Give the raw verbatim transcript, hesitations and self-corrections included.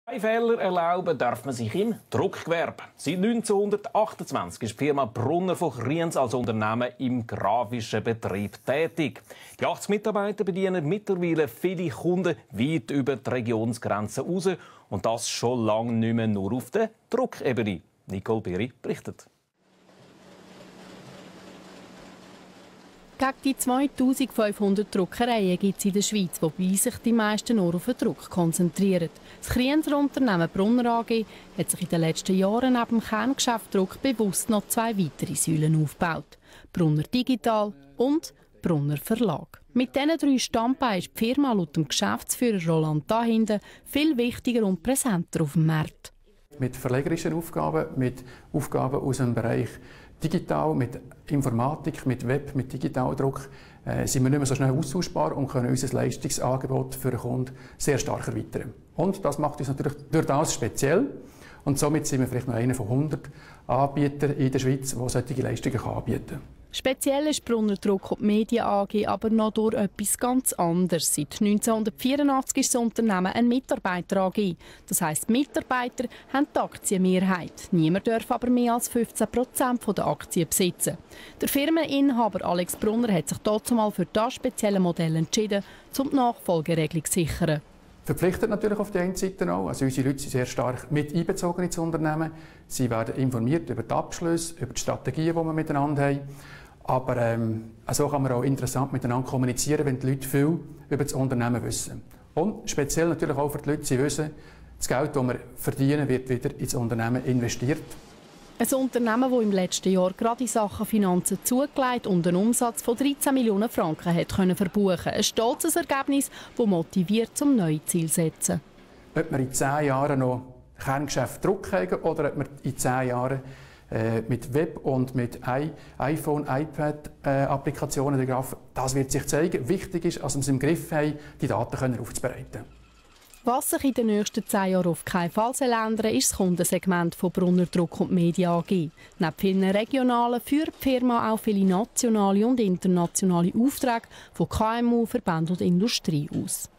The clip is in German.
Zwei Fehler erlauben darf man sich im Druckgewerbe. Seit neunzehnhundertachtundzwanzig ist die Firma Brunner von Kriens als Unternehmen im grafischen Betrieb tätig. Die achtzig Mitarbeiter bedienen mittlerweile viele Kunden weit über die Regionsgrenzen hinaus. Und das schon lange nicht mehr nur auf der Druckebene. Nicole Berry berichtet. Gegen die zweitausendfünfhundert Druckereien gibt es in der Schweiz, wobei sich die meisten nur auf den Druck konzentrieren. Das Krienser Unternehmen Brunner A G hat sich in den letzten Jahren neben dem Kerngeschäft Druck bewusst noch zwei weitere Säulen aufgebaut. Brunner Digital und Brunner Verlag. Mit diesen drei Standbeinen ist die Firma laut dem Geschäftsführer Roland Dahinden viel wichtiger und präsenter auf dem Markt. Mit verlegerischen Aufgaben, mit Aufgaben aus dem Bereich Digital, mit Informatik, mit Web, mit Digitaldruck äh, sind wir nicht mehr so schnell austauschbar und können unser Leistungsangebot für den Kunden sehr stark erweitern. Und das macht uns natürlich durch das speziell. Und somit sind wir vielleicht noch einer von hundert Anbietern in der Schweiz, die solche Leistungen anbieten kann. Speziell ist Brunner Druck und Medien A G aber noch durch etwas ganz anderes. Seit neunzehnhundertvierundachtzig ist das Unternehmen ein Mitarbeiter A G. Das heisst, Mitarbeiter haben die Aktienmehrheit. Niemand darf aber mehr als fünfzehn Prozent der Aktien besitzen. Der Firmeninhaber Alex Brunner hat sich dazu mal für das spezielle Modell entschieden, um die Nachfolgeregelung zu sichern. Verpflichtet natürlich auf der einen Seite auch. Also unsere Leute sind sehr stark mit einbezogen ins Unternehmen. Sie werden informiert über die Abschlüsse, über die Strategien, die wir miteinander haben. Aber ähm, so kann man auch interessant miteinander kommunizieren, wenn die Leute viel über das Unternehmen wissen. Und speziell natürlich auch für die Leute, sie wissen, das Geld, das wir verdienen, wird wieder ins Unternehmen investiert. Ein Unternehmen, das im letzten Jahr gerade in Sachen Finanzen zugelegt und einen Umsatz von dreizehn Millionen Franken hat können verbuchen. Ein stolzes Ergebnis, das motiviert, zum neue Ziel zu setzen. Ob wir in zehn Jahren noch Kerngeschäft Druck haben oder ob wir in zehn Jahren äh, mit Web und mit I iPhone, iPad-Applikationen äh, grafen, das wird sich zeigen. Wichtig ist, dass wir es im Griff haben, die Daten aufzubereiten. Was sich in den nächsten zehn Jahren auf keinen Fall ändern ist das Kundensegment von Brunner Druck und Medien A G. Neben vielen regionalen führt die Firma auch viele nationale und internationale Aufträge von K M U, Verbänden und Industrie aus.